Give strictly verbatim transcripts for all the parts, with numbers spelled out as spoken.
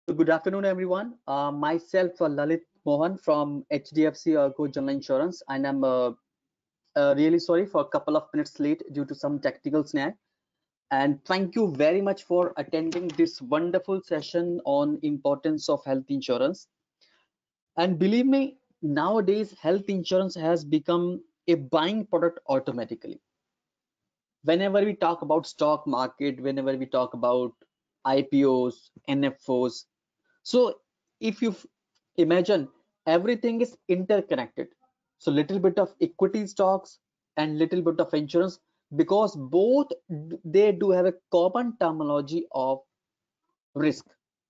So good afternoon, everyone. Uh, myself, uh, Lalit Mohan from H D F C uh, Go General Insurance, and I'm uh, uh, really sorry for a couple of minutes late due to some technical snag. And thank you very much for attending this wonderful session on importance of health insurance. And believe me, nowadays health insurance has become a buying product automatically. Whenever we talk about stock market, whenever we talk about I P Os, N F Os, so if you f- imagine everything is interconnected, so little bit of equity stocks and little bit of insurance, because both d- they do have a common terminology of risk.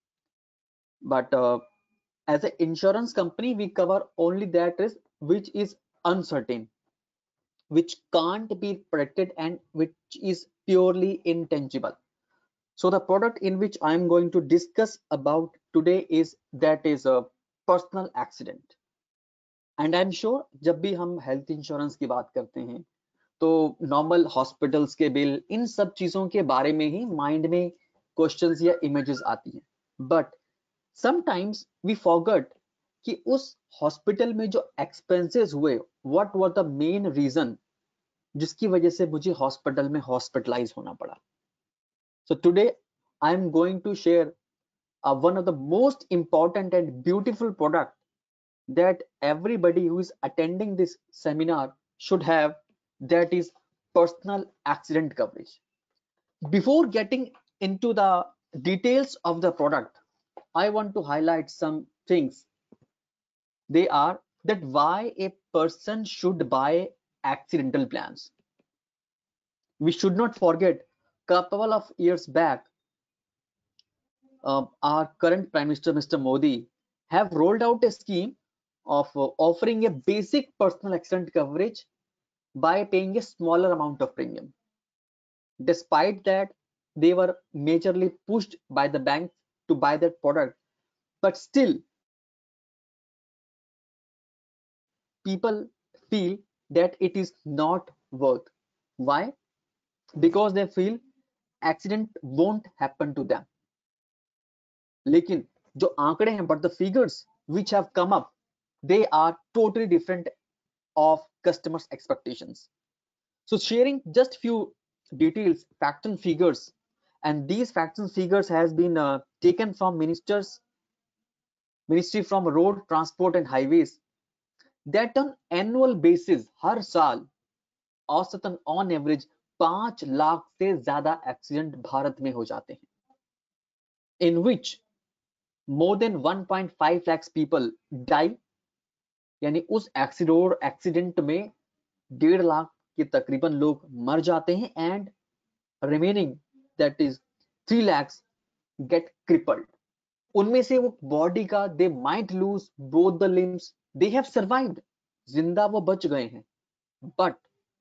But uh, as an insurance company, we cover only that risk which is uncertain, which can't be predicted, and which is purely intangible. So the product in which I'm going to discuss about today is that is a personal accident. And I am sure जब भी हम health insurance की बात करते हैं तो normal hospitals के bill, इन सब चीजों के बारे में ही माइंड में क्वेश्चंस या इमेजेस आती हैं. बट समटाइम्स वी फॉरगेट कि उस हॉस्पिटल में जो एक्सपेंसेस हुए, whatever the main reason जिसकी वजह से मुझे हॉस्पिटल में हॉस्पिटलाइज होना पड़ा. So today I am going to share one of the most important and beautiful product that everybody who is attending this seminar should have, that is personal accident coverage. Before getting into the details of the product, I want to highlight some things. They are that why a person should buy accidental plans. We should not forget, couple of years back, uh, our current Prime Minister Mr. Modi have rolled out a scheme of uh, offering a basic personal accident coverage by paying a smaller amount of premium. Despite that, they were majorly pushed by the banks to buy that product, but still, people feel that it is not worth. Why? Because they feel accident won't happen to them. लेकिन जो आंकड़े हैं, but the figures which have come up, they are totally different of customers' expectations. So sharing just few details, facts and figures, and these facts and figures has been uh, taken from ministers, Ministry from Road Transport and Highways, that on annual basis हर साल औसतन on average पांच लाख से ज्यादा accident Bharat में हो जाते हैं, in which more than one point five lakhs people die. यानी उस एक्सीडेंट एक्सीडेंट में डेढ़ लाख के तकरीबन लोग मर जाते हैं, and remaining that is three lakhs get crippled. उनमें से वो बॉडी का they might lose both the limbs, they have survived, जिंदा वो बच गए हैं, बट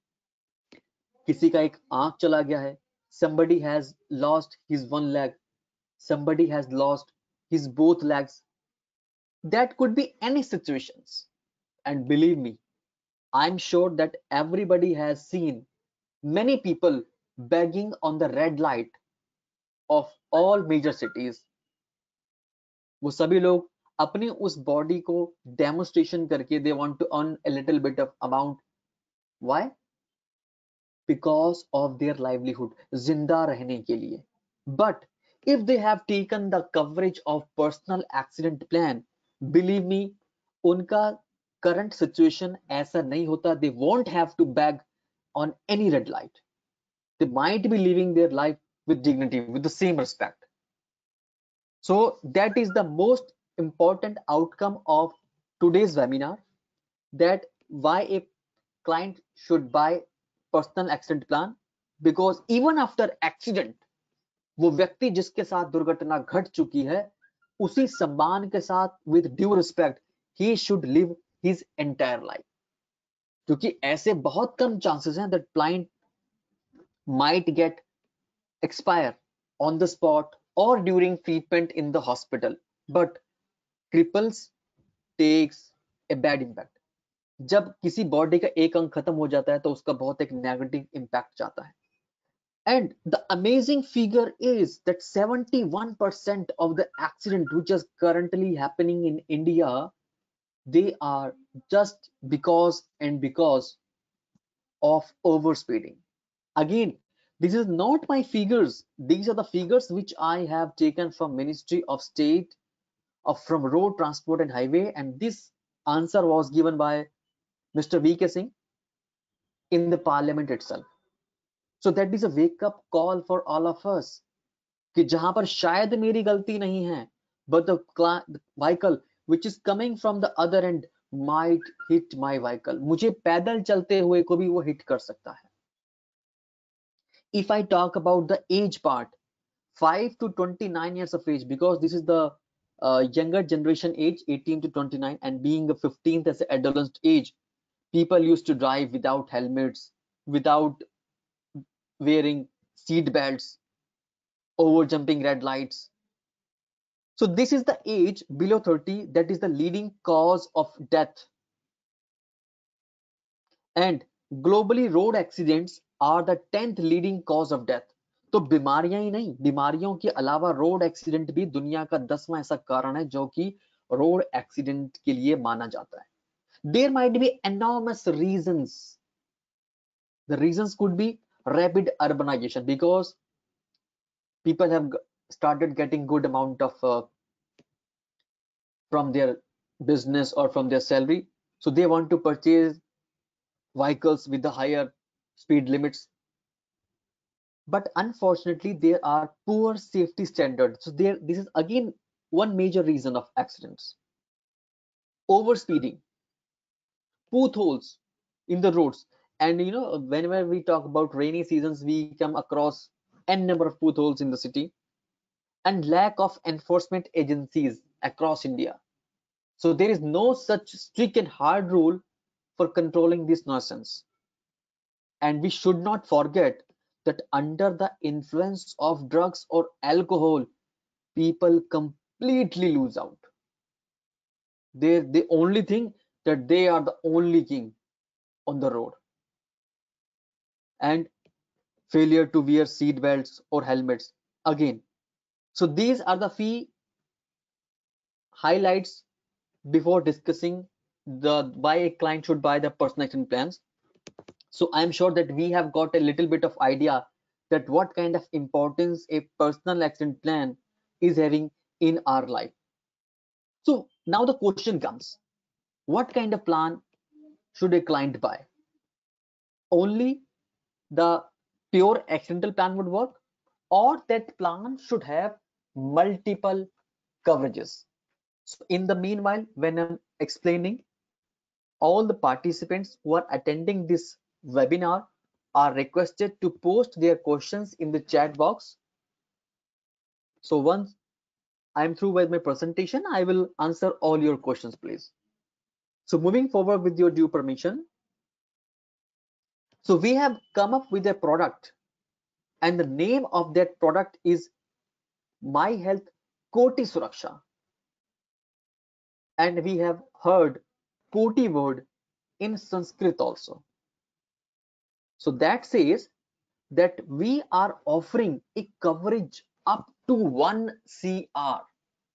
किसी का एक आंख चला गया है, somebody has lost his one leg, somebody has lost his both legs. That could be any situations, and believe me, I'm sure that everybody has seen many people begging on the red light of all major cities. वो सभी लोग अपनी उस body को demonstration करके they want to earn a little bit of amount. Why? Because of their livelihood, जिंदा रहने के लिए. But if they have taken the coverage of personal accident plan, believe me, उनका करंट सिचुएशन ऐसा नहीं होता. They won't have to beg on any red light. They might be living their life with dignity, with the same respect. So that is the most important outcome of today's webinar, that why a client should buy personal accident plan, because even after accident, वो व्यक्ति जिसके साथ दुर्घटना घट चुकी है, उसी सम्मान के साथ, with due respect, he should live his entire life. क्योंकि ऐसे बहुत कम chances हैं that client might get expire on the spot or during treatment in the hospital, but cripples takes a bad impact. जब किसी बॉडी का एक अंग खत्म हो जाता है तो उसका बहुत एक नेगेटिव इम्पैक्ट जाता है. And the amazing figure is that seventy-one percent of the accident which is currently happening in India, they are just because and because of overspeeding. Again, this is not my figures. These are the figures which I have taken from Ministry of State of from Road Transport and Highway, and this answer was given by Mister V K Singh in the parliament itself. So that is a wake up call for all of us कि जहां पर शायद मेरी गलती नहीं है, but the vehicle which is coming from the other end might hit my vehicle. मुझे पैदल चलते हुए को भी वो hit कर सकता है. If I talk about the age part, five to twenty-nine years of age, because this is the uh, younger generation age, eighteen to twenty-nine, and being the fifteenth as the adolescent age, people used to drive without helmets, without wearing seat belts, over jumping red lights. So this is the age below thirty that is the leading cause of death. And globally road accidents are the tenth leading cause of death. तो बीमारियां ही नहीं, बीमारियों के अलावा road accident भी दुनिया का दसवां ऐसा कारण है जो कि रोड एक्सीडेंट के लिए माना जाता है. There might be enormous reasons. The reasons could be rapid urbanization, because people have started getting good amount of uh, from their business or from their salary, so they want to purchase vehicles with the higher speed limits. But unfortunately there are poor safety standards, so there this is again one major reason of accidents. Overspeeding, potholes in the roads, and you know whenever we talk about rainy seasons we come across n number of potholes in the city, and lack of enforcement agencies across India. So there is no such strict and hard rule for controlling this nuisance. And we should not forget that under the influence of drugs or alcohol, people completely lose out. They they only think that they are the only king on the road. And failure to wear seat belts or helmets again. So these are the few highlights before discussing the why a client should buy the personal accident plans. So I'm sure that we have got a little bit of idea that what kind of importance a personal accident plan is having in our life. So now the question comes, what kind of plan should a client buy? Only the pure accidental plan would work, or that plan should have multiple coverages? So in the meanwhile, when I'm explaining, all the participants who are attending this webinar are requested to post their questions in the chat box. So once I'm through with my presentation, I will answer all your questions, please. So moving forward with your due permission. So we have come up with a product, and the name of that product is My Health Koti Suraksha. And we have heard Koti word in Sanskrit also. So that says that we are offering a coverage up to one C R.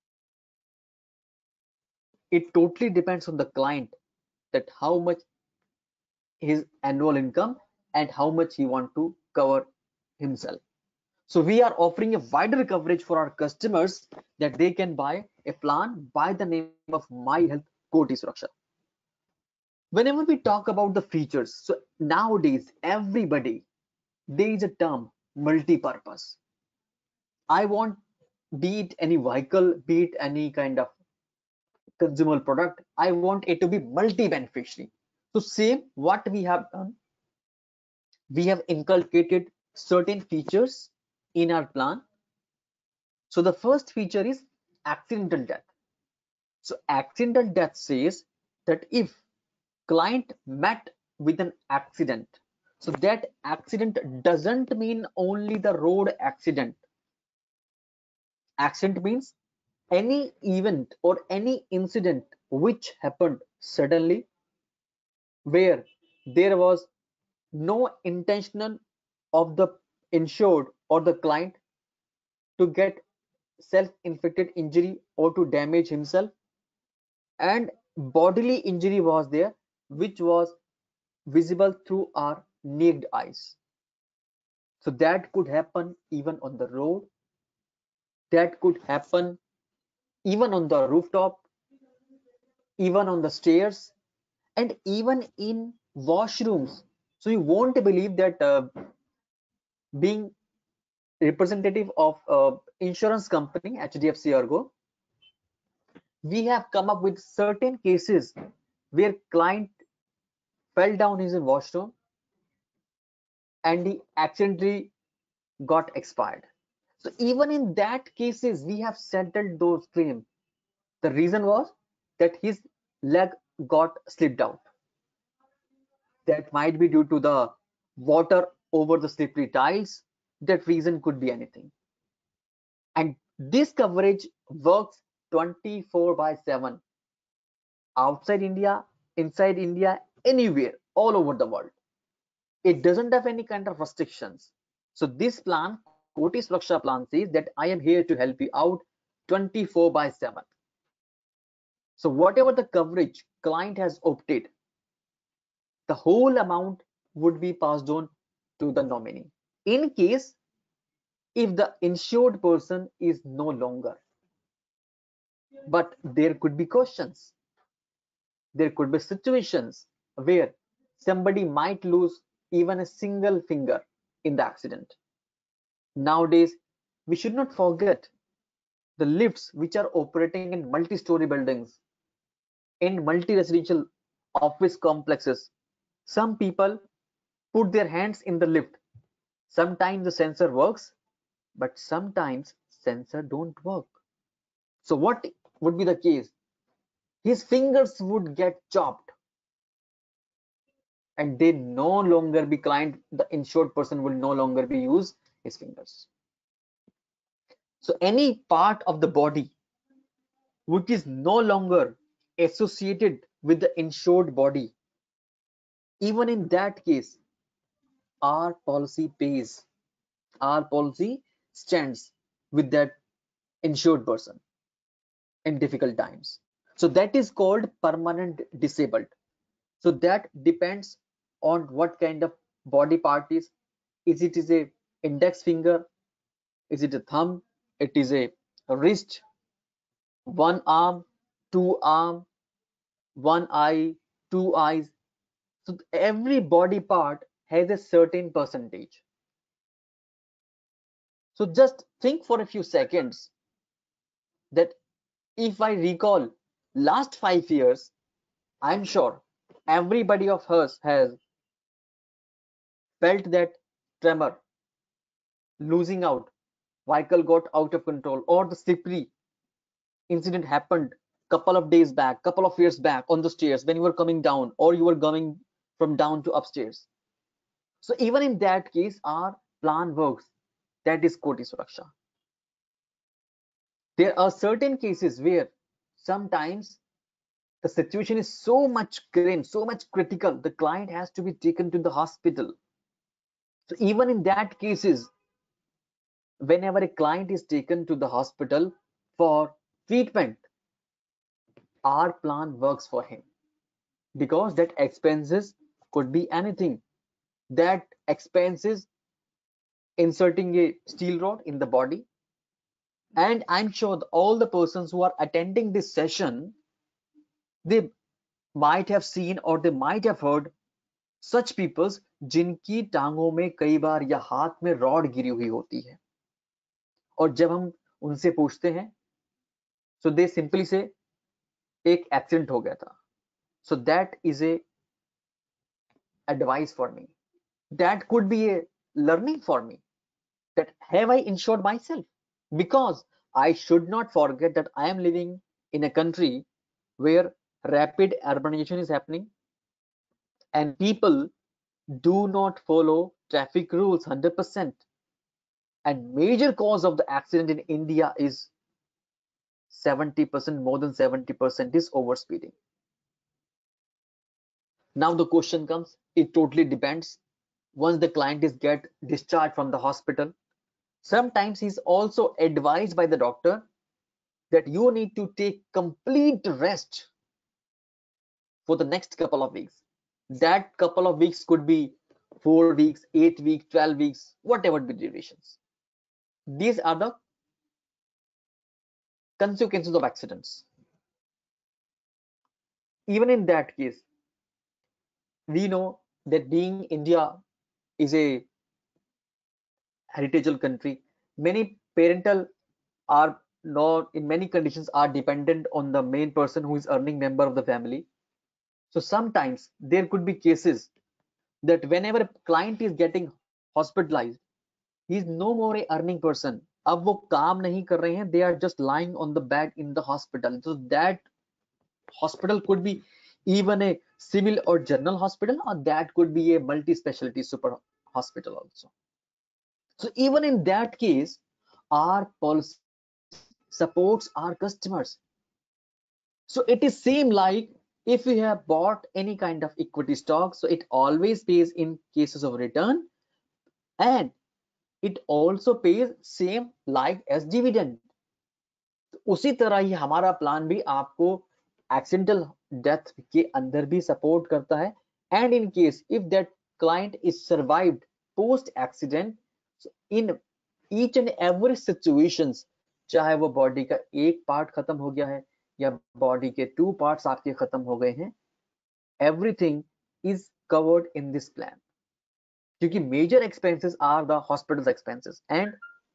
It totally depends on the client that how much his annual income and how much he want to cover himself. So we are offering a wider coverage for our customers that they can buy a plan by the name of My Health Koti Suraksha. Whenever we talk about the features, so nowadays everybody, there is a term multi-purpose. I want, be it any vehicle, be it any kind of consumer product, I want it to be multi-beneficiary. So same what we have done, we have inculcated certain features in our plan. So the first feature is accidental death. So accidental death says that if client met with an accident, so that accident doesn't mean only the road accident. Accident means any event or any incident which happened suddenly, where there was no intentional of the insured or the client to get self-inflicted injury or to damage himself, and bodily injury was there which was visible through our naked eyes. So that could happen even on the road, that could happen even on the rooftop, even on the stairs, and even in washrooms. So you won't believe that uh, being representative of uh, insurance company H D F C Ergo, we have come up with certain cases where client fell down in his washroom and he accidentally got expired. So even in that cases, we have settled those claims. The reason was that his leg got slipped out. That might be due to the water over the slippery tiles. That reason could be anything. And this coverage works twenty-four by seven outside India, inside India, anywhere, all over the world. It doesn't have any kind of restrictions. So this plan, Koti Suraksha plan, says that I am here to help you out twenty-four by seven. So whatever the coverage client has opted, the whole amount would be passed on to the nominee. In case if the insured person is no longer, but there could be questions, there could be situations where somebody might lose even a single finger in the accident. Nowadays, we should not forget the lifts which are operating in multi-story buildings, in multi-residential office complexes. Some people put their hands in the lift. Sometimes the sensor works, but sometimes sensor don't work. So what would be the case? His fingers would get chopped and they no longer be client, the insured person will no longer be use his fingers. So any part of the body which is no longer associated with the insured body, even in that case, our policy pays, our policy stands with that insured person in difficult times. So that is called permanent disabled. So that depends on what kind of body part is. Is it is a index finger? Is it a thumb? It is a wrist, one arm, two arm, one eye, two eyes. So every body part has a certain percentage. So just think for a few seconds that if I recall last five years, I'm sure everybody of us has felt that tremor, losing out, vehicle got out of control, or the slippery incident happened couple of days back, couple of years back on the stairs when you were coming down or you were coming from down to upstairs. So even in that case, our plan works. That is Koti Suraksha. There are certain cases where sometimes the situation is so much grim, so much critical, the client has to be taken to the hospital. So even in that cases, whenever a client is taken to the hospital for treatment, our plan works for him because that expenses could be anything. That expenses inserting a steel rod in the body, and I'm sure all the persons who are attending this session, they might have seen or they might have heard such peoples जिनकी टांगों में कई बार या हाथ में rod गिरी हुई होती है, और जब हम उनसे पूछते हैं so they simply say एक एक्सीडेंट हो गया था. So that is a advice for me, that could be a learning for me, that have I insured myself, because I should not forget that I am living in a country where rapid urbanization is happening and people do not follow traffic rules one hundred percent, and major cause of the accident in India is seventy percent, more than seventy percent is overspeeding. Now the question comes, it totally depends once the client is get discharged from the hospital. Sometimes he's also advised by the doctor that you need to take complete rest for the next couple of weeks. That couple of weeks could be four weeks, eight weeks, twelve weeks, whatever the durations. These are the consequences of accidents. Even in that case, we know that being India is a heritageal country, many parental are not in many conditions are dependent on the main person who is earning member of the family. So sometimes there could be cases that whenever a client is getting hospitalized, he is no more a earning person. अब वो काम नहीं कर रहे हैं, they are just lying on the bed in the hospital. So that hospital could be even a civil or general hospital, or that could be a multi-specialty super hospital also. So even in that case, our policy supports our customers. So it is same like if you have bought any kind of equity stock, so it always pays in cases of return, and it also pays same like as dividend. उसी तरह ही हमारा plan भी आपको accidental death के अंदर भी support करता है, and in case if that client is survived post accident, so in each and every situations, चाहे वो बॉडी का एक पार्ट खत्म हो गया है या बॉडी के टू पार्ट्स आपके खत्म हो गए हैं, everything is covered in this plan, क्योंकि major expenses are the hospital's expenses and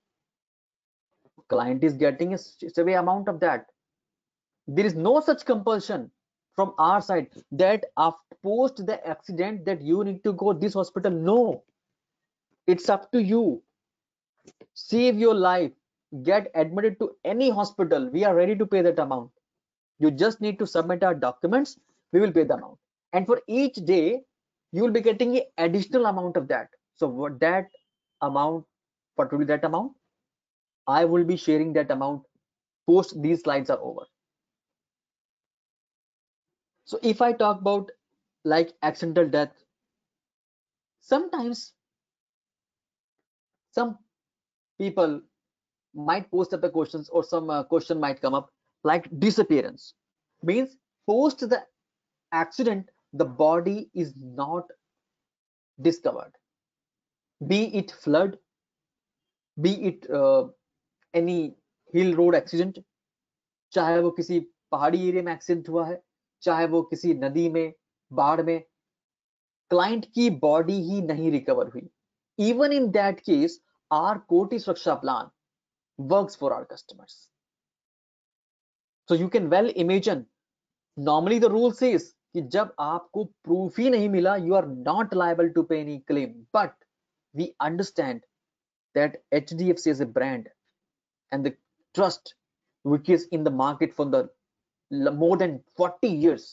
client is getting a severe amount of that. There is no such compulsion from our side that after post the accident that you need to go this hospital. No, it's up to you. Save your life, get admitted to any hospital, we are ready to pay that amount. You just need to submit our documents, we will pay the amount, and for each day you will be getting an additional amount of that. So what that amount, particularly that amount, I will be sharing that amount post these slides are over. So if I talk about like accidental death, sometimes some people might post up the questions, or some uh, question might come up like disappearance. Means post the accident the body is not discovered, be it flood, be it uh, any hill road accident, चाहे वो किसी पहाड़ी area में accident हुआ है, चाहे वो किसी नदी में, बाढ़ में, क्लाइंट की बॉडी ही नहीं रिकवर हुई. Even in that case, our Koti Suraksha plan works for our customers. So you can well imagine, normally the rule says कि जब आपको proof ही नहीं मिला, you are not liable to pay any claim. But we understand that H D F C is a brand and the trust which is in the market for the more than forty years.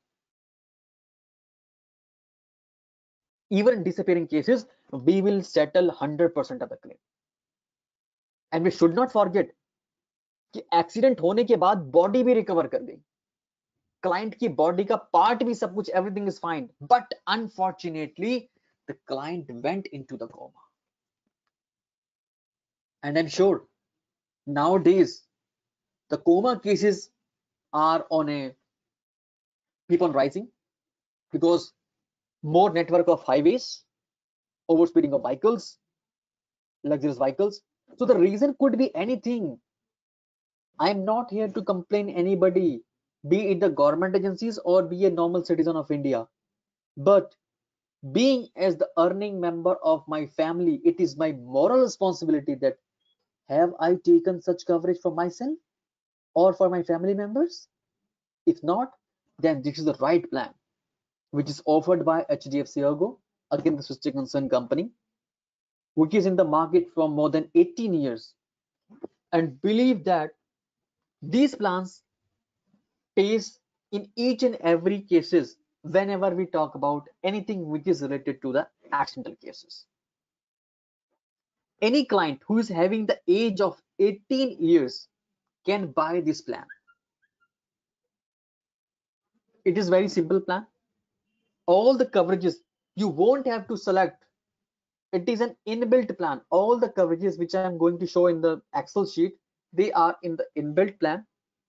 Even in disappearing cases, we will settle one hundred percent of the claim. And we should not forget कि accident होने के बाद body भी recover कर गई, client की body का part भी सब कुछ, everything is fine, but unfortunately the client went into the coma. And I'm sure nowadays the coma cases are on a keep on rising because more network of highways, overspeeding of vehicles, luxurious vehicles. So the reason could be anything. I'm not here to complain anybody, be it the government agencies or be a normal citizen of India, but being as the earning member of my family, it is my moral responsibility that have I taken such coverage for myself or for my family members? If not, then this is the right plan, which is offered by H D F C ERGO, again the Swiss concerned company, which is in the market for more than eighteen years, and believe that these plans pays in each and every cases whenever we talk about anything which is related to the accidental cases. Any client who is having the age of eighteen years can buy this plan. It is very simple plan. All the coverages, you won't have to select It is an inbuilt plan. All the coverages which I'm going to show in the Excel sheet, they are in the inbuilt plan.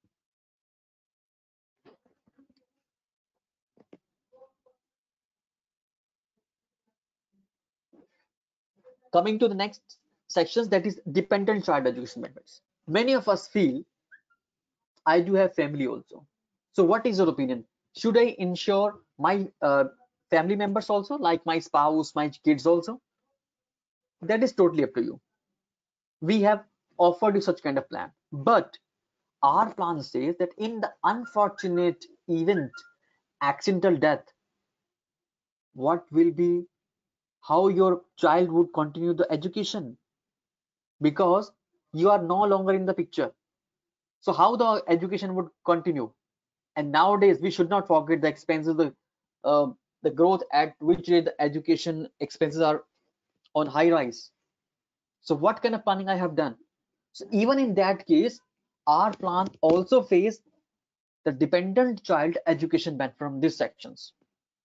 Coming to the next sections, that is dependent child education benefits. Many of us feel, I do have family also. So what is your opinion? Should I insure my uh, family members also, like my spouse, my kids also? That is totally up to you. We have offered you such kind of plan, but our plan says that in the unfortunate event, accidental death, what will be, how your child would continue the education, because you are no longer in the picture. So how the education would continue? And nowadays we should not forget the expenses, the uh, the growth at which rate the education expenses are on high rise. So what kind of planning I have done? So even in that case, our plan also face the dependent child education ban from these sections.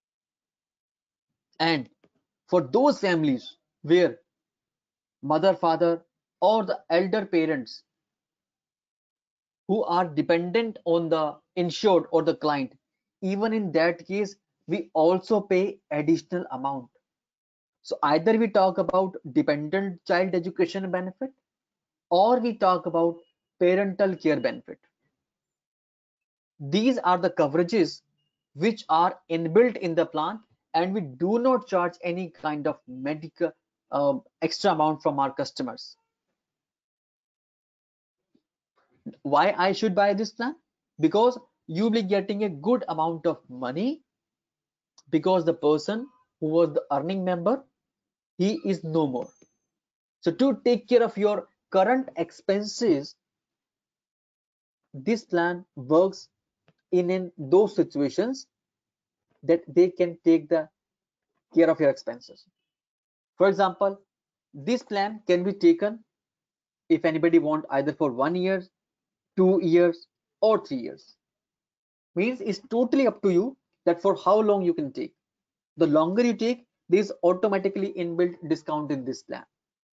And for those families where mother, father, or the elder parents who are dependent on the insured or the client, even in that case, we also pay additional amount. So either we talk about dependent child education benefit, or we talk about parental care benefit. These are the coverages which are inbuilt in the plan, and we do not charge any kind of medical um, extra amount from our customers. Why I should buy this plan? Because you'll be getting a good amount of money, because the person who was the earning member, he is no more. So to take care of your current expenses, this plan works in, in those situations that they can take the care of your expenses. For example, this plan can be taken if anybody want either for one year, two years, or three years. Means it's totally up to you that for how long you can take. The longer you take, there is automatically inbuilt discount in this plan.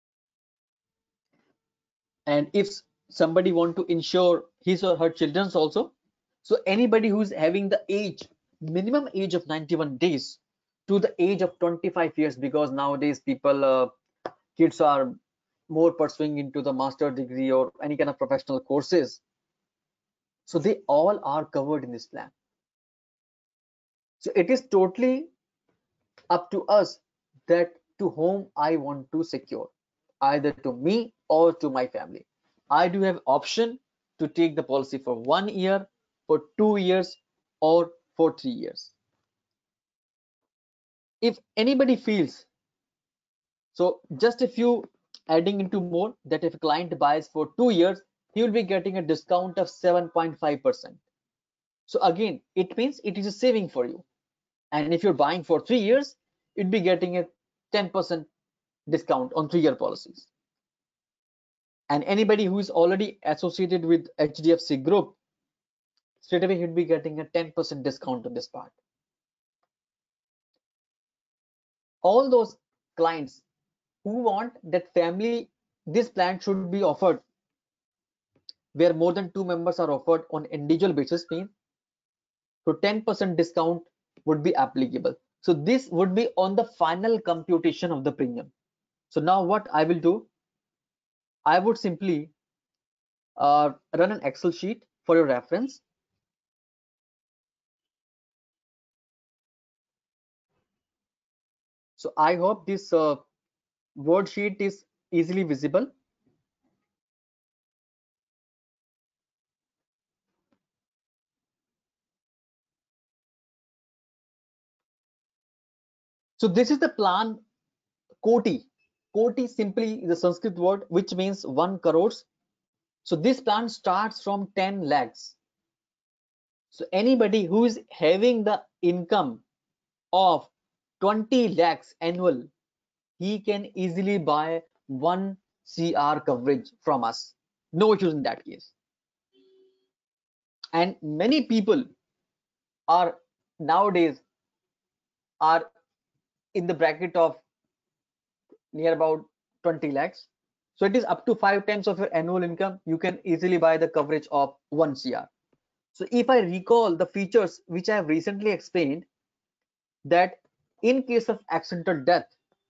And if somebody want to insure his or her children's also, so anybody who's having the age, minimum age of ninety-one days to the age of twenty-five years, because nowadays people uh, kids are more pursuing into the master degree or any kind of professional courses, so they all are covered in this plan. So it is totally up to us that to whom I want to secure, either to me or to my family. I do have option to take the policy for one year, for two years, or for three years. If anybody feels, so just if you adding into more, that if a client buys for two years, he will be getting a discount of seven point five percent. So again, it means it is a saving for you. And if you're buying for three years, you'd be getting a ten percent discount on three-year policies. And anybody who is already associated with H D F C Group, straight away he'd be getting a ten percent discount on this part. All those clients who want that family, this plan should be offered where more than two members are offered on individual basis, means so ten percent discount would be applicable. So this would be on the final computation of the premium. So now what I will do, I would simply uh, run an Excel sheet for your reference. So I hope this uh, word sheet is easily visible. So this is the plan Koti. Koti simply is a Sanskrit word which means one crores. So this plan starts from ten lakhs. So anybody who is having the income of twenty lakhs annual, he can easily buy one C R coverage from us. No issues in that case. And many people are nowadays are in the bracket of near about twenty lakhs. So it is up to five times of your annual income. You can easily buy the coverage of one crore. So if I recall the features which I have recently explained, that in case of accidental death,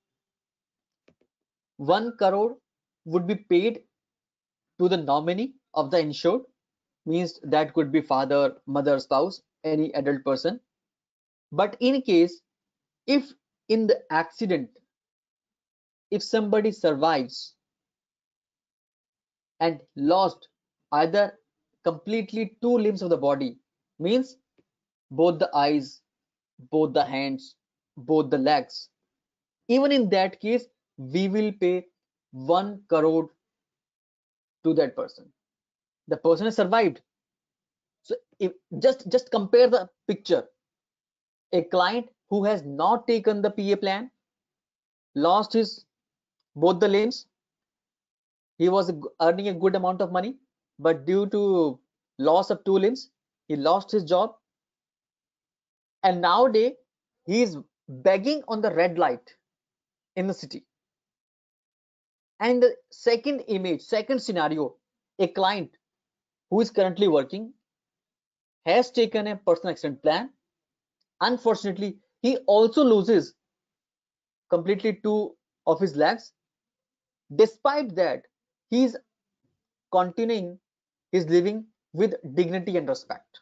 one crore would be paid to the nominee of the insured, means that could be father, mother, spouse, any adult person. But in case if in the accident, if somebody survives and lost either completely two limbs of the body, means both the eyes, both the hands, both the legs, even in that case, we will pay one crore to that person. The person has survived. So if just just compare the picture. A client who has not taken the P A plan, lost his both the limbs, he was earning a good amount of money, but due to loss of two limbs, he lost his job, and nowadays he is begging on the red light in the city. And the second image, second scenario, a client who is currently working has taken a personal accident plan. Unfortunately, he also loses completely two of his legs. Despite that, he is continuing his living with dignity and respect.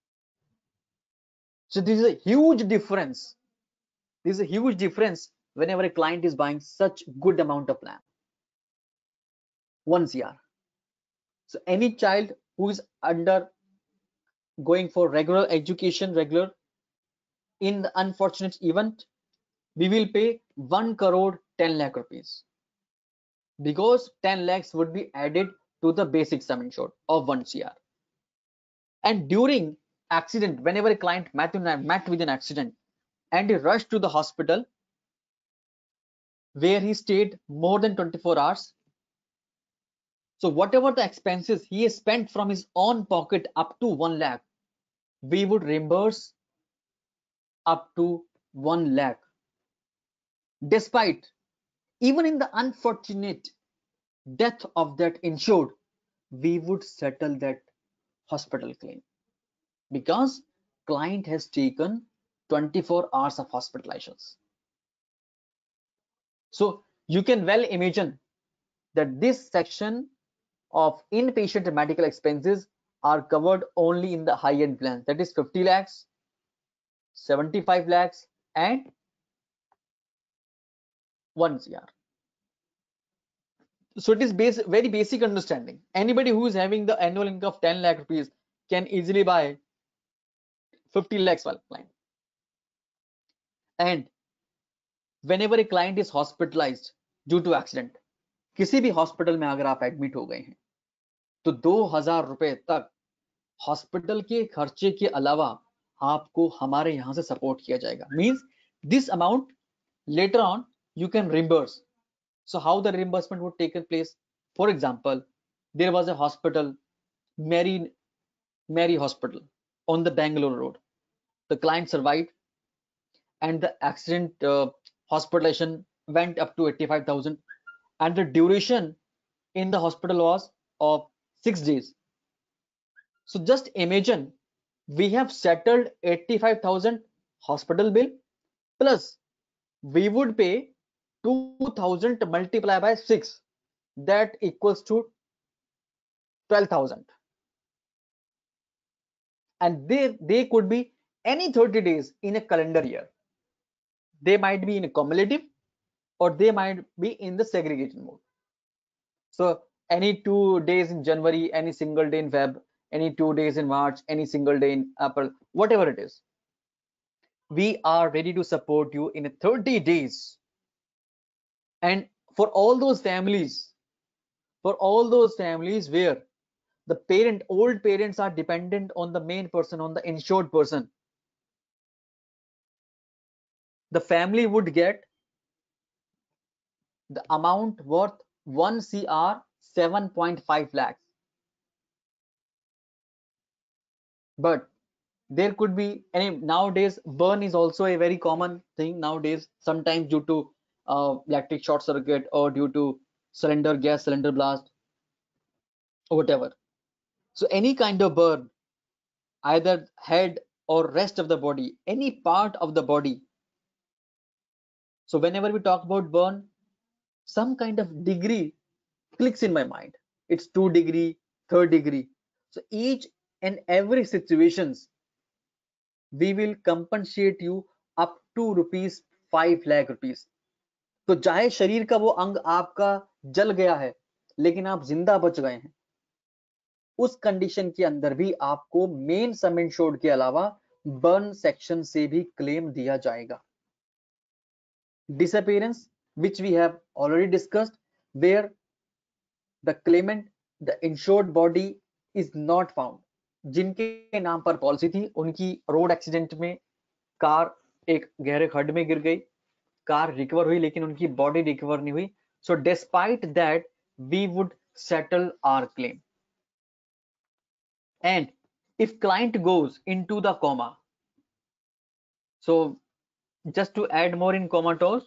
So this is a huge difference. This is a huge difference whenever a client is buying such good amount of plan. one crore. So any child who is under going for regular education, regular, in the unfortunate event, we will pay one crore ten lakh rupees, because ten lakhs would be added to the basic sum insured of one crore. And during accident, whenever a client met, met with an accident and he rushed to the hospital where he stayed more than twenty-four hours, so whatever the expenses he has spent from his own pocket up to one lakh, we would reimburse up to one lakh. Despite, even in the unfortunate death of that insured, we would settle that hospital claim, because client has taken twenty-four hours of hospitalizations. So you can well imagine that this section of inpatient medical expenses are covered only in the high-end plans, that is fifty lakhs, seventy-five lakhs, and one crore. So it is base, very basic understanding. Anybody who is having the annual income of ten lakh rupees can easily buy fifty lakhs वाला plan. And whenever a client is hospitalized due to accident, किसी भी hospital में अगर आप admit हो गए हैं, तो दो हजार रुपए तक हॉस्पिटल के खर्चे के अलावा आपको हमारे यहाँ से सपोर्ट किया जाएगा. Means this amount later on you can reimburse. So how the reimbursement would take place? For example, there was a hospital, Mary Mary Hospital on the Bangalore road. The client survived, and the accident uh, hospitalization went up to eighty-five thousand, and the duration in the hospital was of six days. So just imagine, we have settled eighty-five thousand hospital bill, plus we would pay two thousand multiplied by six, that equals to twelve thousand. And they they could be any thirty days in a calendar year. They might be in a cumulative, or they might be in the segregation mode. So any two days in January, any single day in Feb, any two days in March, any single day in April, whatever it is, we are ready to support you in thirty days. And for all those families, for all those families where the parent, old parents are dependent on the main person, on the insured person, the family would get the amount worth one crore seven point five lakhs. But there could be any, nowadays burn is also a very common thing nowadays, sometimes due to uh, electric short circuit or due to cylinder gas cylinder blast or whatever. So any kind of burn, either head or rest of the body, any part of the body. So whenever we talk about burn, some kind of degree clicks in my mind. It's two degree, third degree. So each and every situations, we will compensate you up to rupees five lakh rupees. तो चाहे शरीर का वो अंग आपका जल गया है लेकिन आप जिंदा बच गए हैं, उस कंडीशन के अंदर भी आपको मेन सम इंश्योर्ड के अलावा बर्न सेक्शन से भी क्लेम दिया जाएगा. Disappearance, which we have already discussed, where the claimant, the insured body is not found. जिनके नाम पर पॉलिसी थी उनकी रोड एक्सीडेंट में कार एक गहरे खड्ड में गिर गई, कार रिकवर हुई लेकिन उनकी बॉडी रिकवर नहीं हुई. So despite that we would settle our claim. And if client goes into the coma, so just to add more in comatose,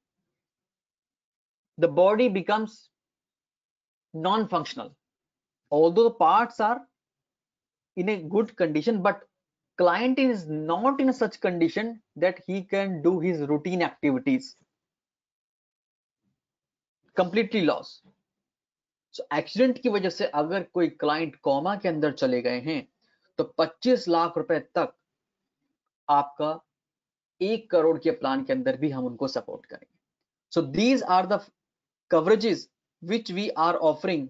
the body becomes non-functional, although the parts are in a good condition, but client is not in such condition that he can do his routine activities, completely lost. So accident की वजह से अगर कोई client coma के अंदर चले गए हैं तो पच्चीस लाख रुपए तक आपका एक करोड़ के प्लान के अंदर भी हम उनको सपोर्ट करेंगे. So these are the coverages which we are offering.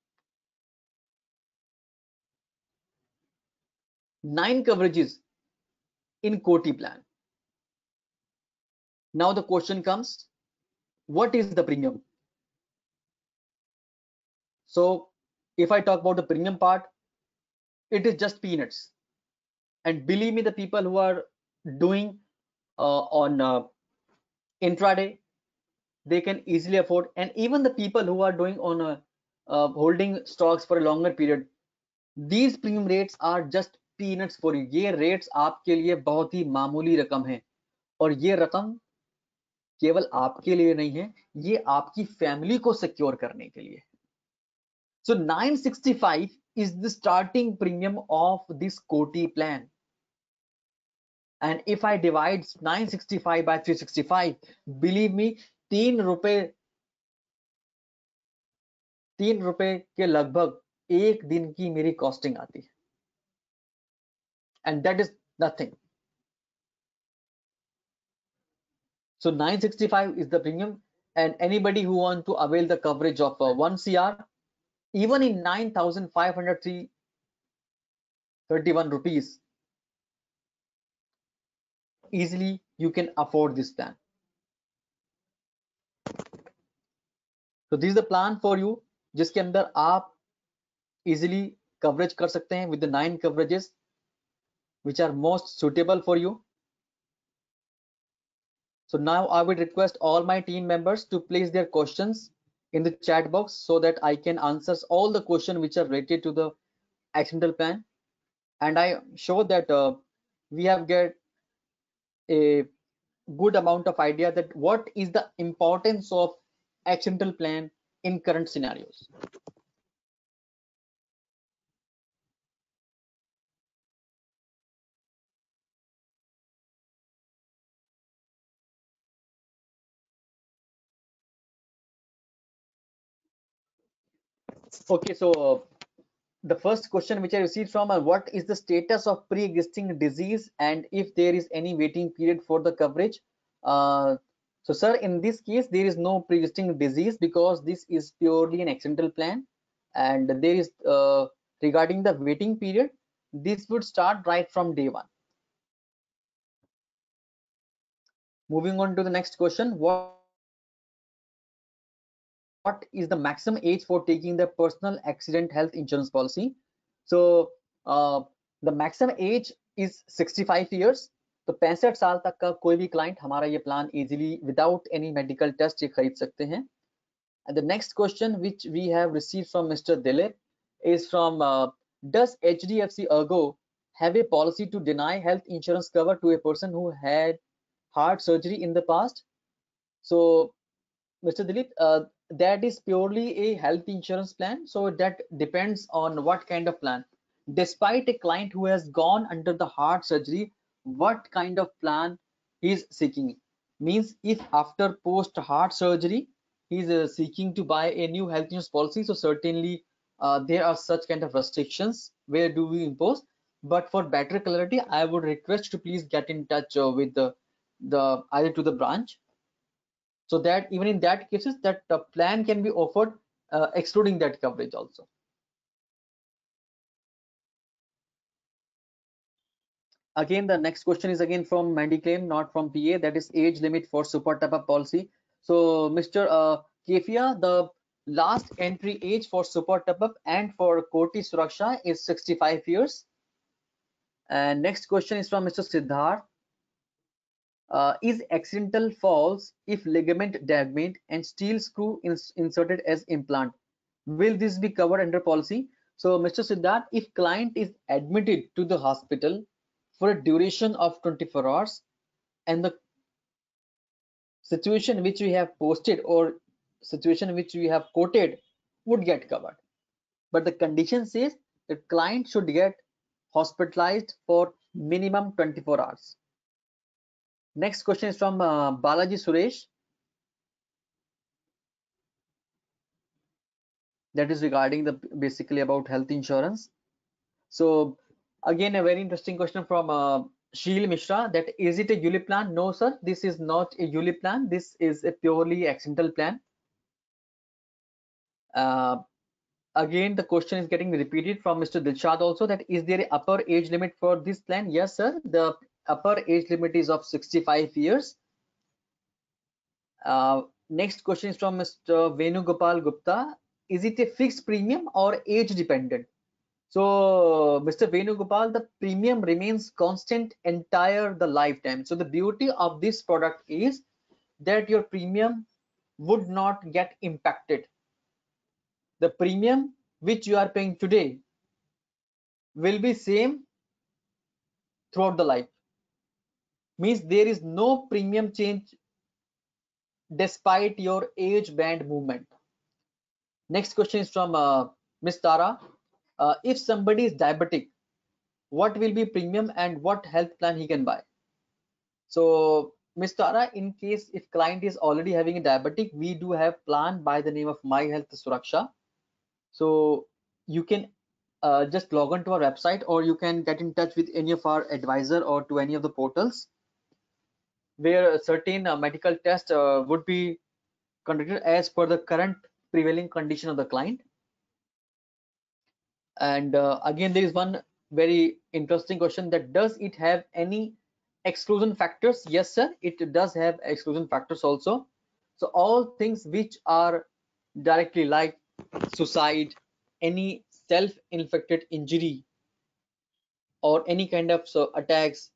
Nine coverages in Koti plan. Now the question comes, what is the premium? So if I talk about the premium part, it is just peanuts. And believe me, the people who are doing uh, on uh, intraday, they can easily afford. And even the people who are doing on a, uh, holding stocks for a longer period, these premium rates are just peanuts for you. ये rates आपके लिए बहुत ही मामूली रकम है और ये रकम केवल आपके लिए नहीं है, ये आपकी फैमिली को सिक्योर करने के लिए. So nine sixty-five is the starting premium of this Koti plan. And if I divide nine sixty-five by three sixty-five, believe me, तीन रुपए तीन रुपए के लगभग एक दिन की मेरी कॉस्टिंग आती है. And that is nothing. So nine sixty-five is the premium, and anybody who want to avail the coverage of uh, one C R, even in nine thousand five hundred thirty-one rupees, easily you can afford this plan. So this is the plan for you, जिसके अंदर आप easily coverage कर सकते हैं with the nine coverages which are most suitable for you. So now I would request all my team members to place their questions in the chat box so that I can answer all the questions which are related to the accidental plan. And I am sure that uh, we have get a good amount of idea that what is the importance of accidental plan in current scenarios. Okay, so uh, the first question which I received from uh, what is the status of pre-existing disease and if there is any waiting period for the coverage? Uh, so sir, in this case, there is no pre-existing disease because this is purely an accidental plan, and there is uh, regarding the waiting period, this would start right from day one. Moving on to the next question, what what is the maximum age for taking the personal accident health insurance policy? So uh, the maximum age is sixty-five years. तो पैंसठ साल तक का कोई भी client हमारा ये plan easily without any medical test ये खरीद सकते हैं. And the next question which we have received from Mister Dilip is from uh, does H D F C Ergo have a policy to deny health insurance cover to a person who had heart surgery in the past? So Mister Dilip, uh, that is purely a health insurance plan. So that depends on what kind of plan. Despite a client who has gone under the heart surgery, what kind of plan he is seeking? Means if after post heart surgery, he is uh, seeking to buy a new health insurance policy, so certainly uh, there are such kind of restrictions. Where do we impose? But for better clarity, I would request to please get in touch uh, with the, the either to the branch, so that even in that cases that the plan can be offered uh, excluding that coverage also. Again, the next question is again from Mandiclaim, not from P A, that is age limit for super top-up policy. So Mr. Uh, Kefia, the last entry age for super top-up and for Koti Suraksha is sixty-five years. And next question is from Mister Siddharth. Uh, is accidental falls if ligament damaged and steel screw ins inserted as implant, will this be covered under policy? So Mister Siddharth, if client is admitted to the hospital for a duration of twenty-four hours and the situation which we have posted or situation which we have quoted would get covered, but the condition says the client should get hospitalized for minimum twenty-four hours. Next question is from uh, Balaji Suresh, that is regarding the basically about health insurance. So again, a very interesting question from uh, Sheil Mishra, that is it a U L I P plan? No, sir, this is not a U L I P plan. This is a purely accidental plan. Uh, again, the question is getting repeated from Mister Dilshad also, that is there a upper age limit for this plan? Yes, sir. The upper age limit is of sixty-five years. Uh, next question is from Mister Venugopal Gupta. Is it a fixed premium or age dependent? So Mister Venugopal, the premium remains constant entire the lifetime. So the beauty of this product is that your premium would not get impacted. The premium which you are paying today will be same throughout the life. Means there is no premium change despite your age band movement. Next question is from uh, Miss Tara. Uh, if somebody is diabetic, what will be premium and what health plan he can buy? So Miss Tara, in case if client is already having a diabetic, we do have plan by the name of My Health Suraksha. So you can uh, just log on to our website, or you can get in touch with any of our advisor or to any of the portals where a certain uh, medical test uh, would be conducted as per the current prevailing condition of the client. And uh, again, there is one very interesting question, that does it have any exclusion factors? Yes, sir, it does have exclusion factors also. So all things which are directly like suicide, any self-inflicted injury, or any kind of so attacks,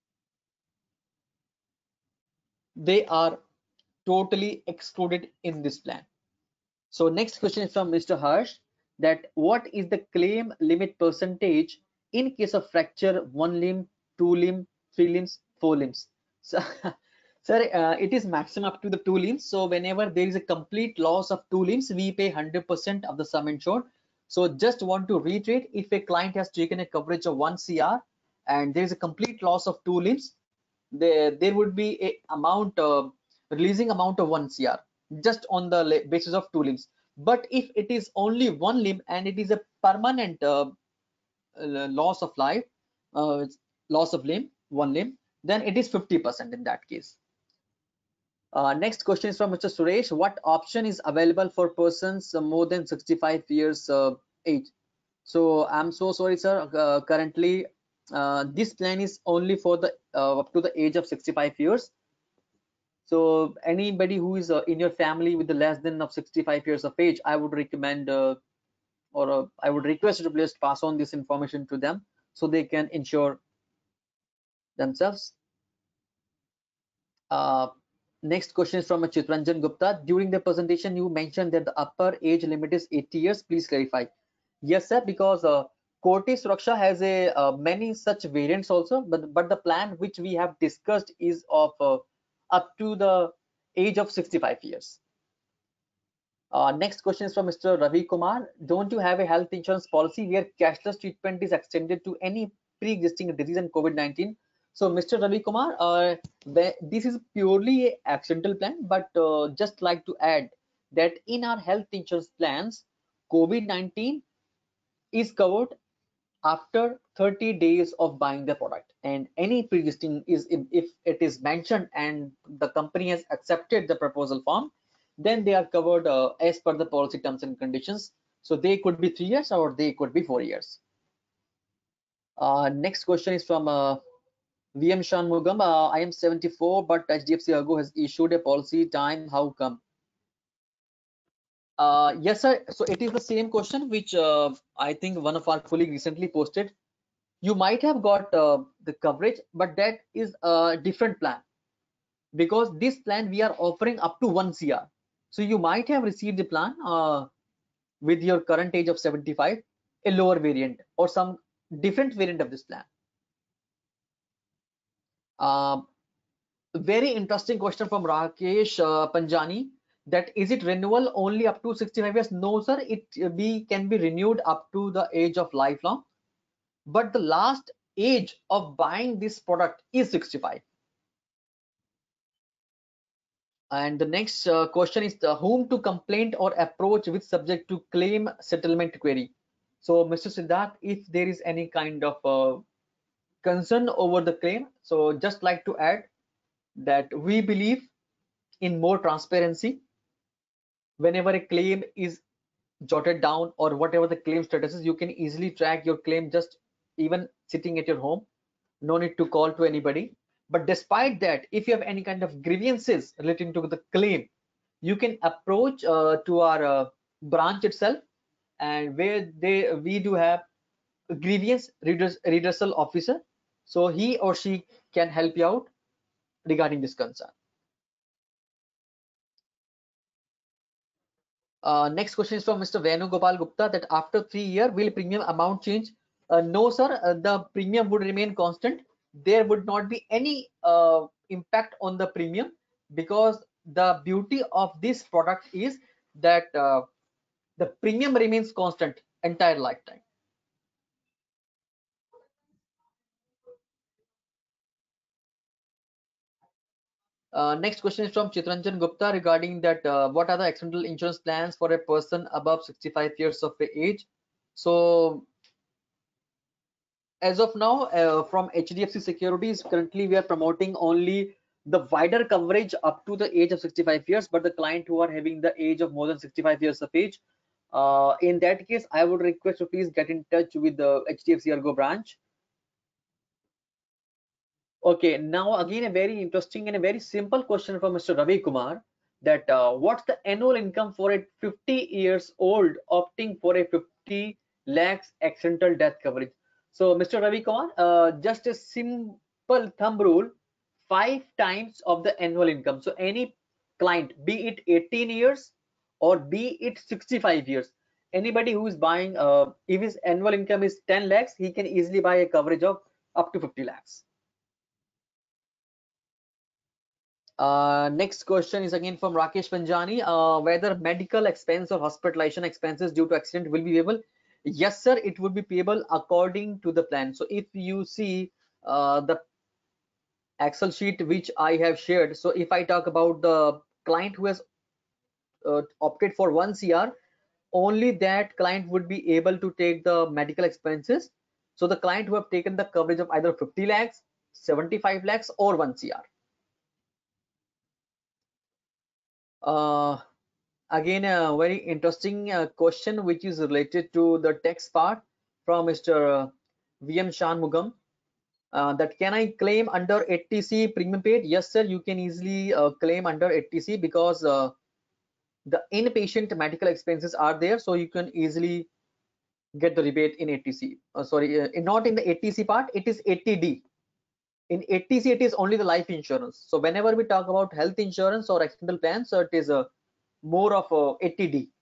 they are totally excluded in this plan. So next question is from Mister Harsh, that what is the claim limit percentage in case of fracture one limb, two limb, three limbs, four limbs? So, sir, uh, it is maximum up to the two limbs. So whenever there is a complete loss of two limbs, we pay one hundred percent of the sum insured. So just want to reiterate, if a client has taken a coverage of one C R and there is a complete loss of two limbs, there, there would be a amount uh, releasing amount of one C R just on the basis of two limbs. But if it is only one limb and it is a permanent uh, loss of life, uh, loss of limb, one limb, then it is fifty percent in that case. Uh, next question is from Mister Suresh. What option is available for persons uh, more than sixty-five years uh, age? So I'm so sorry, sir. Uh, currently, uh, this plan is only for the uh, up to the age of sixty-five years. So anybody who is uh, in your family with the less than of sixty-five years of age, I would recommend uh, or uh, I would request you to please pass on this information to them so they can insure themselves. Uh, next question is from Chitranjan Gupta. During the presentation, you mentioned that the upper age limit is eighty years. Please clarify. Yes, sir, because uh, Koti Suraksha has a uh, many such variants also, but but the plan which we have discussed is of uh, up to the age of sixty-five years. Uh, next question is from Mister Ravi Kumar. Don't you have a health insurance policy where cashless treatment is extended to any pre-existing disease and COVID nineteen? So, Mister Ravi Kumar, uh, this is purely a accidental plan, but uh, just like to add that in our health insurance plans, COVID nineteen is covered after thirty days of buying the product, and any pre-existing is if, if it is mentioned and the company has accepted the proposal form, then they are covered uh, as per the policy terms and conditions. So they could be three years or they could be four years. Uh, next question is from uh, V M Shanmugam. Uh, I am seventy-four, but H D F C Ergo has issued a policy time. How come? Uh, yes, sir. So it is the same question which uh, I think one of our colleague recently posted. You might have got uh, the coverage, but that is a different plan, because this plan we are offering up to one C R. So you might have received the plan uh, with your current age of seventy-five, a lower variant or some different variant of this plan. Uh, very interesting question from Rakesh uh, Panjani, that is it renewal only up to sixty-five years? No, sir, it uh, be can be renewed up to the age of lifelong, but the last age of buying this product is sixty-five. And the next uh, question is the whom to complaint or approach with subject to claim settlement query. So, Mister Siddharth, if there is any kind of uh, concern over the claim, so just like to add that we believe in more transparency. Whenever a claim is jotted down or whatever the claim status is, you can easily track your claim just even sitting at your home. No need to call to anybody. But despite that, if you have any kind of grievances relating to the claim, you can approach uh, to our uh, branch itself, and where they we do have a grievance redress, redressal officer, so he or she can help you out regarding this concern. Uh, next question is from Mister Venugopal Gupta, that after three year will premium amount change? Uh, no, sir. Uh, the premium would remain constant. There would not be any uh, impact on the premium, because the beauty of this product is that uh, the premium remains constant entire lifetime. Uh, next question is from Chitranjan Gupta regarding that uh, what are the accidental insurance plans for a person above sixty-five years of age? So as of now, uh, from H D F C Securities, currently we are promoting only the wider coverage up to the age of sixty-five years, but the client who are having the age of more than sixty-five years of age, uh, in that case, I would request to please get in touch with the H D F C Ergo branch. Okay, now again a very interesting and a very simple question from Mister Ravi Kumar, that uh, what's the annual income for a fifty years old opting for a fifty lakhs accidental death coverage? So Mister Ravi Kumar, uh, just a simple thumb rule, five times of the annual income. So any client, be it eighteen years or be it sixty-five years, anybody who is buying, uh, if his annual income is ten lakhs, he can easily buy a coverage of up to fifty lakhs. Uh, next question is again from Rakesh Panjani, uh, whether medical expense or hospitalization expenses due to accident will be payable. Yes, sir, it would be payable according to the plan. So if you see uh, the Excel sheet which I have shared, so if I talk about the client who has uh, opted for one C R, only that client would be able to take the medical expenses. So the client who have taken the coverage of either fifty lakhs, seventy-five lakhs or one C R. Uh, Again, a very interesting uh, question which is related to the text part from Mister V M Shanmugam. Uh, that can I claim under A T C premium paid? Yes, sir, you can easily uh, claim under A T C, because uh, the inpatient medical expenses are there, so you can easily get the rebate in A T C. Uh, sorry, uh, not in the A T C part, it is A T D. In A T C, it is only the life insurance. So whenever we talk about health insurance or accidental plans, so it is a more of a A T D.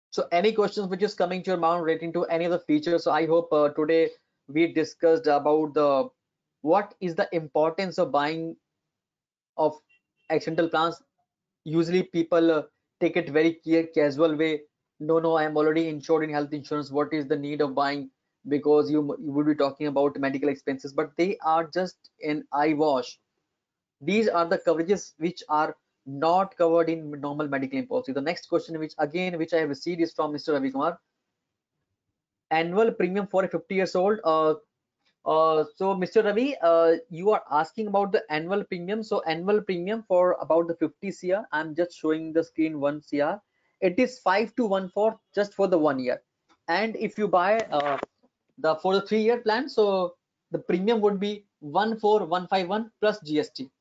So any questions which is coming to your mind relating to any of the features? So I hope uh, today we discussed about the what is the importance of buying of accidental plans. Usually people uh, take it very ca- casual way. No, no, I am already insured in health insurance. What is the need of buying? Because you, you would be talking about medical expenses, but they are just an eyewash. These are the coverages which are not covered in normal medical policy. The next question, which again, which I have received is from Mister Ravi Kumar. Annual premium for a fifty years old. Uh, uh, so Mister Ravi, uh, you are asking about the annual premium. So annual premium for about the fifty C R. I'm just showing the screen one C R. It is five to one four just for the one year. And if you buy uh, the for the three year plan, so the premium would be one four one five one plus G S T.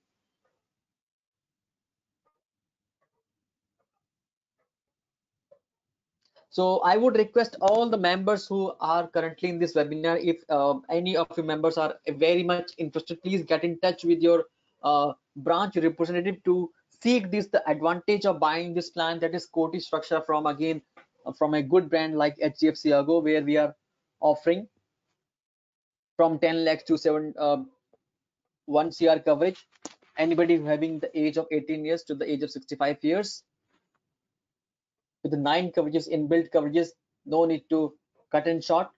So I would request all the members who are currently in this webinar, if uh, any of your members are very much interested, please get in touch with your uh, branch representative to seek this the advantage of buying this plan, that is Koti Structure, from again uh, from a good brand like H D F C Ergo, where we are offering from ten lakhs to seven uh, one C R coverage. Anybody having the age of eighteen years to the age of sixty-five years, with the nine coverages, inbuilt coverages, no need to cut and short.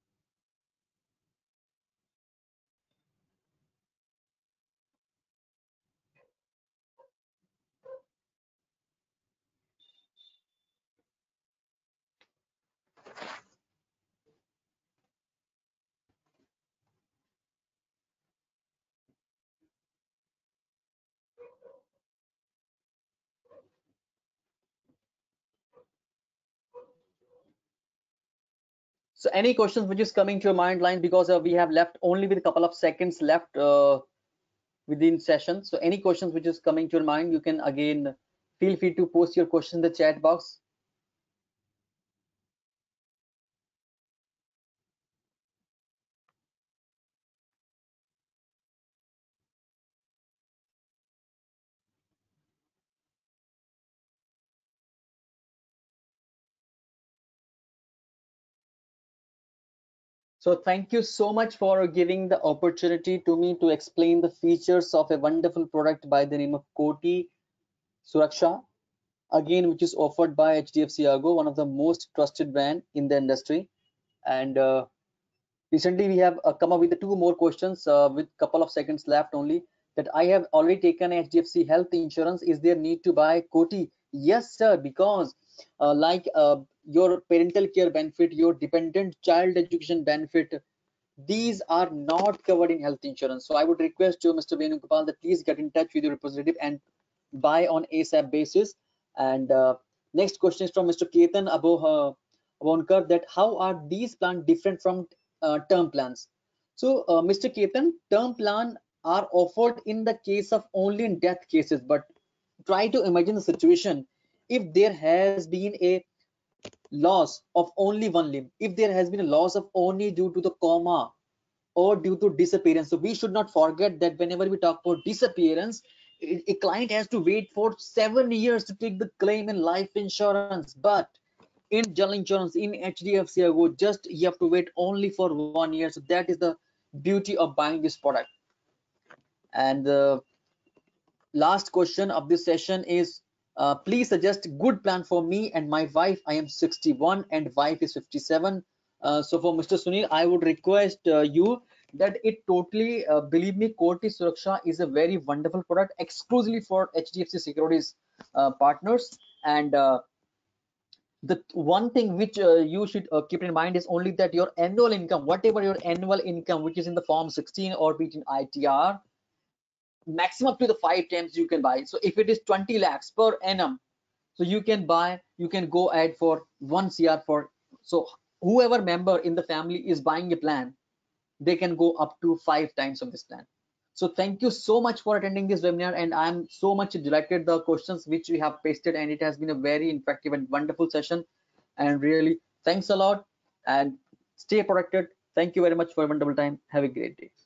So any questions which is coming to your mind line, because uh, we have left only with a couple of seconds left uh, within session. So any questions which is coming to your mind, you can again feel free to post your question in the chat box. So thank you so much for giving the opportunity to me to explain the features of a wonderful product by the name of Koti Suraksha, again, which is offered by H D F C Ergo, one of the most trusted brand in the industry. And uh, recently we have uh, come up with the two more questions uh, with couple of seconds left only, that I have already taken H D F C health insurance. Is there need to buy Koti? Yes, sir, because uh, like uh, your parental care benefit, your dependent child education benefit, these are not covered in health insurance. So I would request you, Mister Venugopal, that please get in touch with your representative and buy on ASAP basis. And uh, next question is from Mister Ketan Abo Abonkar, that how are these plans different from uh, term plans? So uh, Mister Ketan, term plan are offered in the case of only in death cases, but try to imagine the situation if there has been a loss of only one limb, if there has been a loss of only due to the coma or due to disappearance. So we should not forget that whenever we talk about disappearance, a client has to wait for seven years to take the claim in life insurance. But in general insurance, in H D F C Ergo, just you have to wait only for one year. So that is the beauty of buying this product. And the last question of this session is, uh, please suggest good plan for me and my wife. I am sixty-one and wife is fifty-seven. Uh, so for Mister Sunil, I would request uh, you that it totally, uh, believe me, Koti Suraksha is a very wonderful product exclusively for H D F C Securities uh, partners. And uh, the one thing which uh, you should uh, keep in mind is only that your annual income, whatever your annual income, which is in the form sixteen or between I T R, maximum up to the five times you can buy. So if it is twenty lakhs per annum, so you can buy, you can go ahead for one C R for, so whoever member in the family is buying a plan, they can go up to five times of this plan. So thank you so much for attending this webinar, and I'm so much delighted the questions which we have pasted, and it has been a very interactive and wonderful session. And really thanks a lot, and stay protected. Thank you very much for a wonderful time. Have a great day.